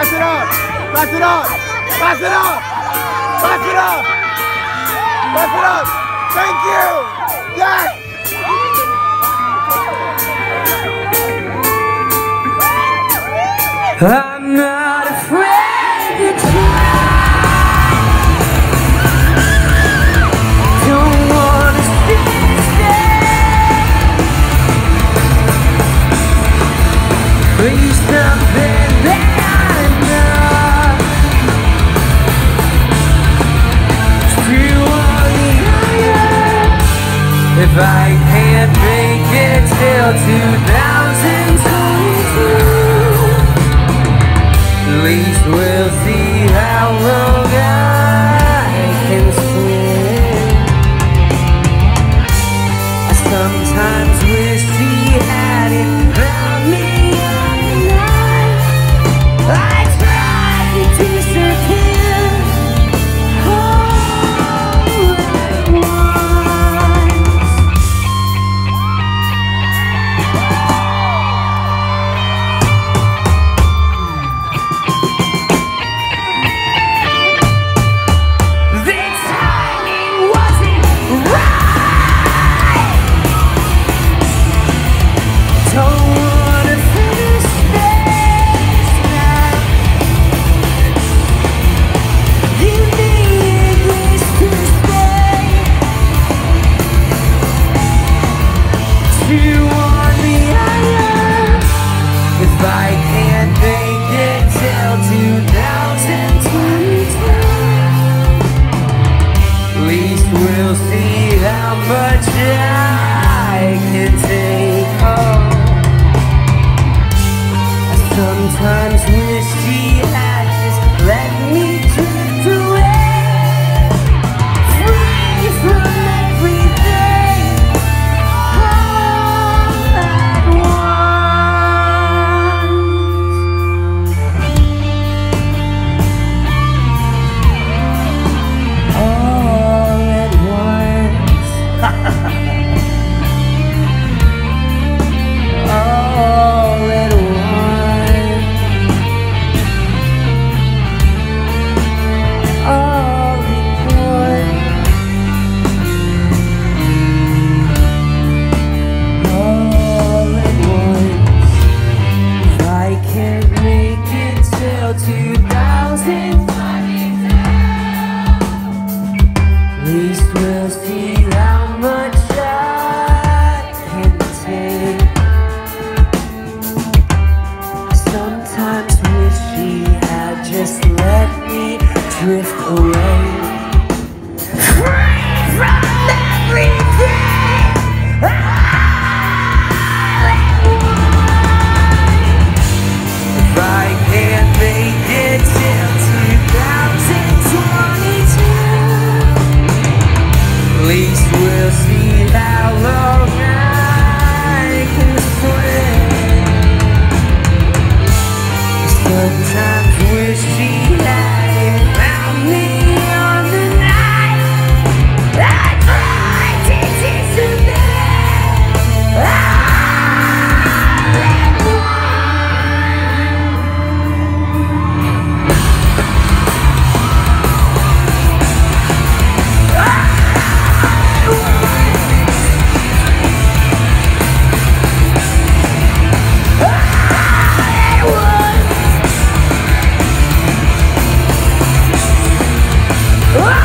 Pass it up! Pass it up! Pass it up! Pass it up! Pass it up! Thank you! Yes! I'm not afraid to try. Don't wanna stay. Please stop it now. Still on the higher. If I can't make it till 2022, at least we'll see how long I can swim. I sometimes wish he had it found me on the night. I tried to disappear all at once. We'll see how much I can take home. I sometimes wish he had just let me drift away, free from everything, all at at least we'll see how much I can take. Sometimes wish he had just let me drift away, free from everything, all at once. If I can't make it till 2022, at least we'll see how long I can swim. Sometimes wish he had found me on the night I tried to disappear all at once.